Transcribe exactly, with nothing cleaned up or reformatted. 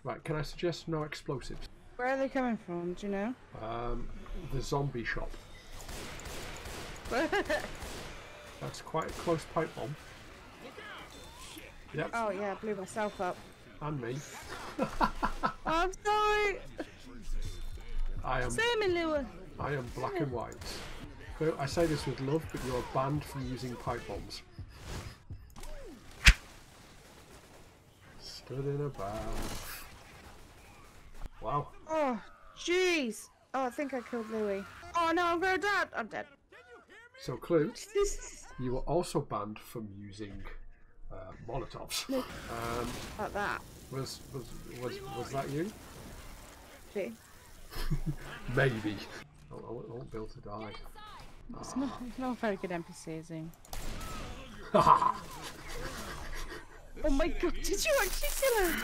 Right, can I suggest no explosives? Where are they coming from? Do you know? Um, the zombie shop. That's quite a close pipe bomb. Yep. Oh yeah, I blew myself up. And me. Oh, I'm sorry. I am. Same in Lua. I am black and white. I say this with love, but you are banned from using pipe bombs. Stood in a bath. Wow. Oh, jeez. Oh, I think I killed Louis. Oh no, I'm gonna die. I'm dead. So, Clue, you were also banned from using uh, Molotovs. Um, Like that. was, was was was that you? See? Maybe. I won't, I won't be able to die. It's not, it's not a very good N P C, is he? Ah. Oh my god, did you actually kill him?